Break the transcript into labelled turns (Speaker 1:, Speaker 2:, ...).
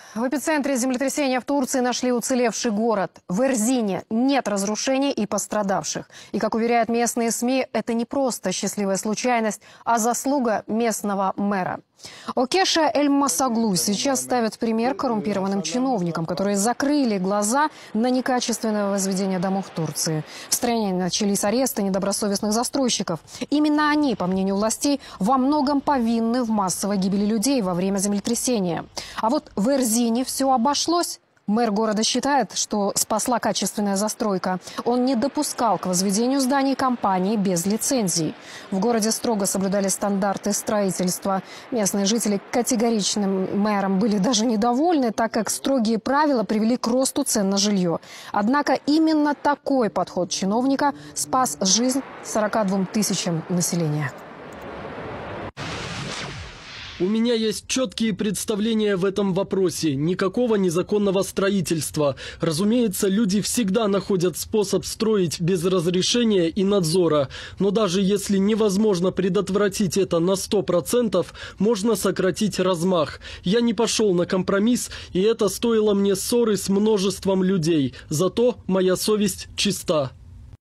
Speaker 1: В эпицентре землетрясения в Турции нашли уцелевший город. В Эрзине нет разрушений и пострадавших. И, как уверяют местные СМИ, это не просто счастливая случайность, а заслуга местного мэра. Океша Эль-Масаглу сейчас ставит пример коррумпированным чиновникам, которые закрыли глаза на некачественное возведение домов в Турции. В стране начались аресты недобросовестных застройщиков. Именно они, по мнению властей, во многом повинны в массовой гибели людей во время землетрясения. А вот в Эрзине все обошлось. Мэр города считает, что спасла качественная застройка. Он не допускал к возведению зданий компании без лицензий. В городе строго соблюдали стандарты строительства. Местные жители категоричным мэром были даже недовольны, так как строгие правила привели к росту цен на жилье. Однако именно такой подход чиновника спас жизнь 42 тысячам населения.
Speaker 2: У меня есть четкие представления в этом вопросе. Никакого незаконного строительства. Разумеется, люди всегда находят способ строить без разрешения и надзора. Но даже если невозможно предотвратить это на 100%, можно сократить размах. Я не пошел на компромисс, и это стоило мне ссоры с множеством людей. Зато моя совесть чиста.